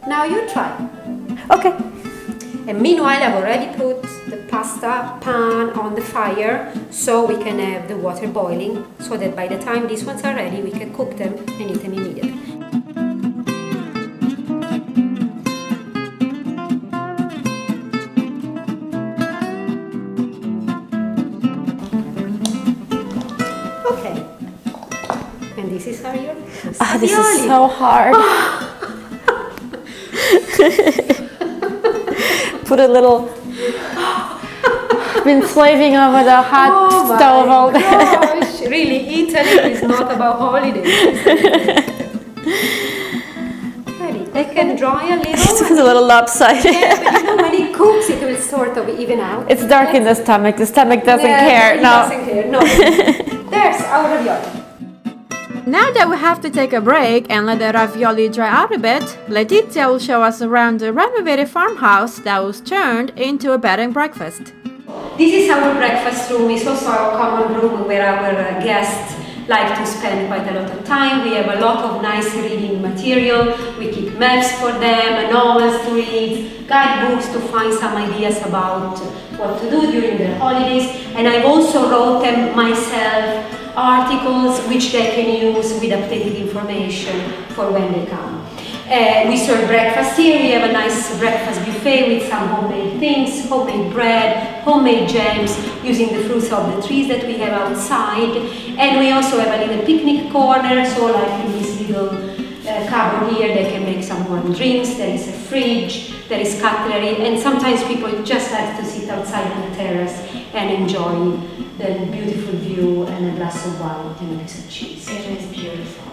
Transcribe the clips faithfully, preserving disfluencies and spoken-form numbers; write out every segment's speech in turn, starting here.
Now you try. Okay. And meanwhile, I've already put the pasta pan on the fire so we can have the water boiling, so that by the time these ones are ready, we can cook them and eat them immediately. Okay. And this is our ravioli. Oh, this is so hard. Put a little. Been slaving over the hot oh stove all day. Gosh, really, Italy is not about holidays. Ready. They can dry a little. It's a little lopsided. Yeah, but you know, when it cooks, it will sort of even out. It's dark in the stomach. The stomach doesn't yeah, care. It no. doesn't care. No. There's our ravioli. Now that we have to take a break and let the ravioli dry out a bit, Letizia will show us around the renovated farmhouse that was turned into a bed and breakfast. This is our breakfast room. It's also our common room where our uh, guests like to spend quite a lot of time. We have a lot of nice reading material. We keep maps for them, novels to read, guidebooks to find some ideas about what to do during the holidays. And I've also wrote them myself articles which they can use with updated information for when they come. Uh, we serve breakfast here. We have a nice breakfast buffet with some homemade things, homemade bread, homemade jams, using the fruits of the trees that we have outside. And we also have a little picnic corner, so like in this little uh, cupboard here they can make some warm drinks. There is a fridge, there is cutlery, and sometimes people just like to sit outside on the terrace and enjoy the beautiful view and a glass of wine and a piece of cheese. It is beautiful.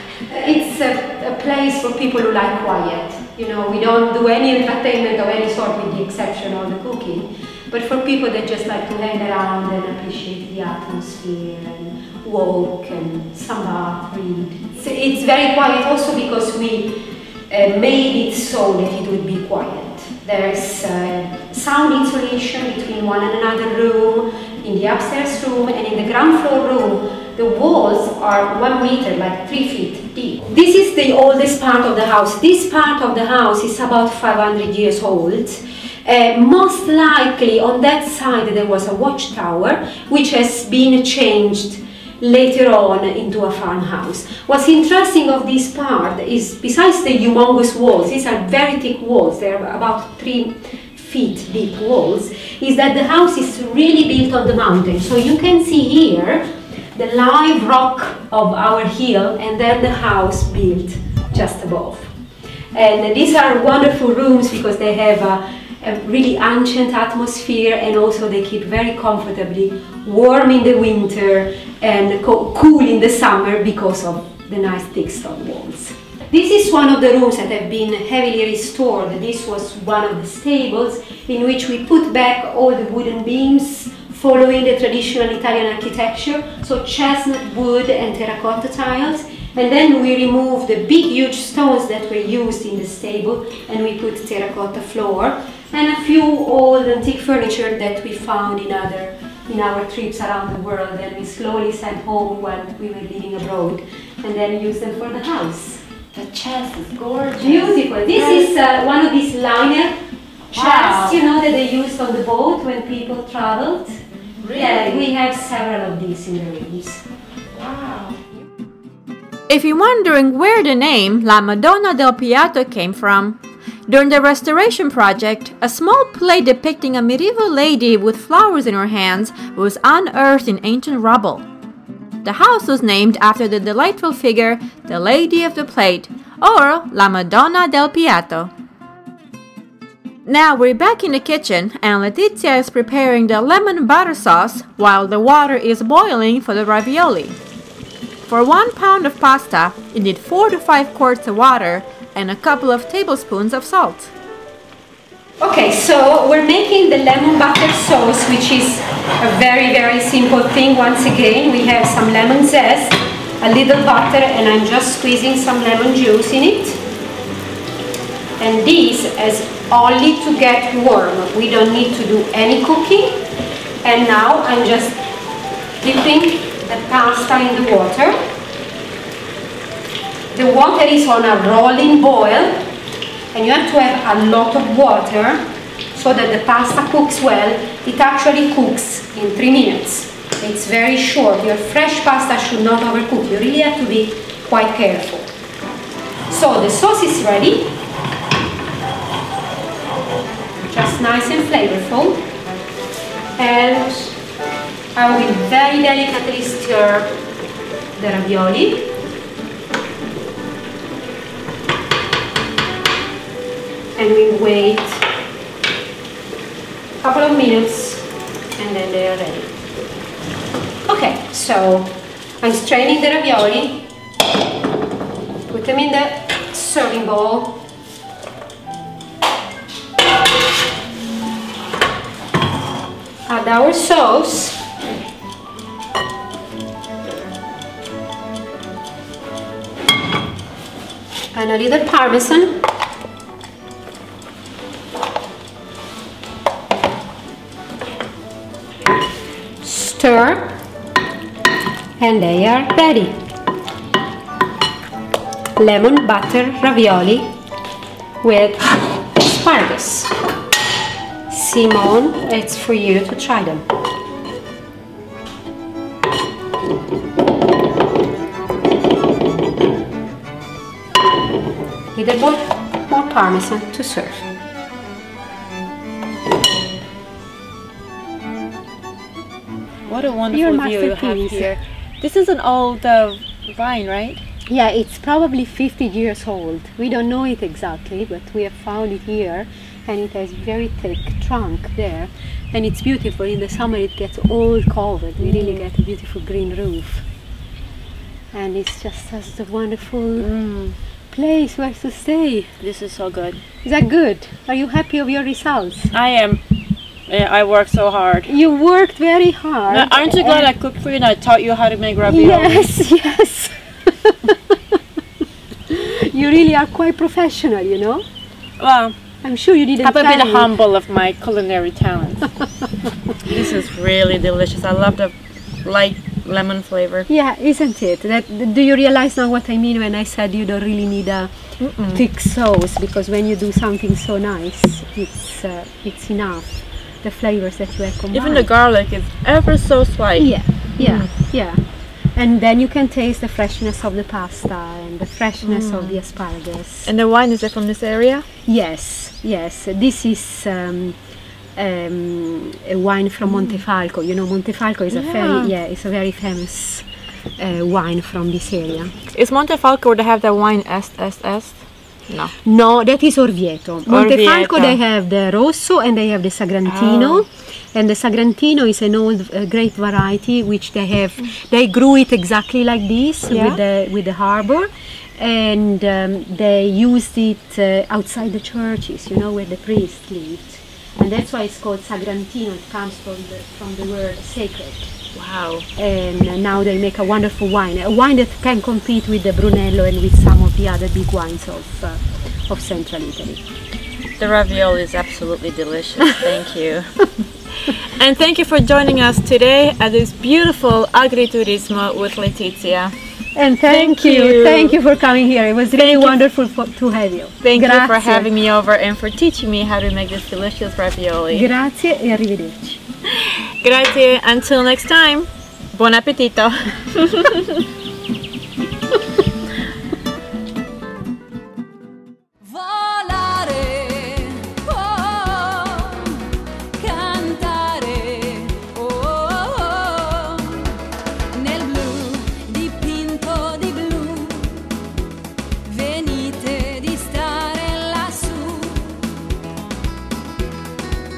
It's a, a place for people who like quiet. You know, we don't do any entertainment of any sort with the exception of the cooking. But for people that just like to hang around and appreciate the atmosphere and walk and sambar, read. So it's very quiet also because we uh, made it so that it would be quiet. There's uh, sound insulation between one and another room, in the upstairs room, and in the ground floor room. The walls are one meter, like three feet deep. This is the oldest part of the house. This part of the house is about five hundred years old. Uh, most likely on that side there was a watchtower, which has been changed later on into a farmhouse. What's interesting of this part is, besides the humongous walls, these are very thick walls, they're about three feet deep walls, is that the house is really built on the mountain. So you can see here the live rock of our hill, and then the house built just above. And these are wonderful rooms because they have a, a really ancient atmosphere, and also they keep very comfortably warm in the winter and co cool in the summer because of the nice thick stone walls. This is one of the rooms that have been heavily restored. This was one of the stables in which we put back all the wooden beams following the traditional Italian architecture, so chestnut wood and terracotta tiles, and then we removed the big huge stones that were used in the stable, and we put terracotta floor and a few old antique furniture that we found in other in our trips around the world, and we slowly sent home while we were living abroad, and then used them for the house. The chest is gorgeous. Beautiful. This is uh, one of these liner chests, wow. you know, that they used on the boat when people traveled. Really? Yeah, we have several of these in the rooms. Wow. If you're wondering where the name La Madonna del Piatto came from, during the restoration project, a small plate depicting a medieval lady with flowers in her hands was unearthed in ancient rubble. The house was named after the delightful figure, the Lady of the Plate, or La Madonna del Piatto. Now we're back in the kitchen, and Letizia is preparing the lemon butter sauce while the water is boiling for the ravioli. For one pound of pasta, you need four to five quarts of water and a couple of tablespoons of salt. Okay, so we're making the lemon butter sauce, which is a very, very simple thing. Once again, we have some lemon zest, a little butter, and I'm just squeezing some lemon juice in it. And this is only to get warm. We don't need to do any cooking. And now I'm just dipping the pasta in the water. The water is on a rolling boil, and and you have to have a lot of water so that the pasta cooks well. It actually cooks in three minutes. It's very short. Your fresh pasta should not overcook. You really have to be quite careful. So the sauce is ready. Just nice and flavorful. And I will very delicately stir the ravioli. And we wait a couple of minutes and then they are ready. Okay, so I'm straining the ravioli, put them in the serving bowl. Add our sauce. And a little parmesan. Stir, and they are ready. Lemon butter ravioli with asparagus. Simone, it's for you to try them. Little bit more parmesan to serve. What a wonderful view you have here. This is an old uh, vine, right? Yeah, it's probably fifty years old. We don't know it exactly, but we have found it here, and it has very thick trunk there, and it's beautiful. In the summer it gets all covered. We mm. really get a beautiful green roof, and it's just such a wonderful mm. place where to stay. This is so good. Is that good? Are you happy of your results? I am. Yeah, I worked so hard. You worked very hard. Now, aren't you glad I cooked for you and I taught you how to make ravioli? Yes, yes. You really are quite professional, you know? Well, I'm sure you didn't have a bit tell me. humble of my culinary talent. This is really delicious. I love the light lemon flavor. Yeah, isn't it? That, do you realize now what I mean when I said you don't really need a Mm-mm. thick sauce? Because when you do something so nice, it's uh, it's enough. The flavors that you have combined. Even the garlic is ever so slight. Yeah, yeah, mm. yeah. And then you can taste the freshness of the pasta and the freshness mm. of the asparagus. And the wine, is it from this area? Yes, yes. This is um, um, a wine from mm. Montefalco. You know, Montefalco is yeah. a very, yeah, it's a very famous uh, wine from this area. Is Montefalco where they have the wine Est, Est, Est? No. No, that is Orvieto. Montefalco, Orvieto. they have the Rosso and they have the Sagrantino. Oh. And the Sagrantino is an old uh, grape variety which they have, they grew it exactly like this yeah. with the with the harbor, and um, they used it uh, outside the churches, you know, where the priests lived. And that's why it's called Sagrantino. It comes from the, from the word sacred. Wow. And uh, now they make a wonderful wine, a wine that can compete with the Brunello and with some of the other big wines of, uh, of Central Italy. The ravioli is absolutely delicious. Thank you. And thank you for joining us today at this beautiful agriturismo with Letizia. And thank, thank you. you, thank you for coming here. It was really thank wonderful for, to have you. Thank Grazie. you for having me over and for teaching me how to make this delicious ravioli. Grazie e arrivederci. Grazie. Until next time. Buon appetito.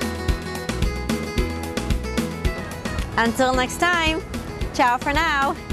Until next time, ciao for now.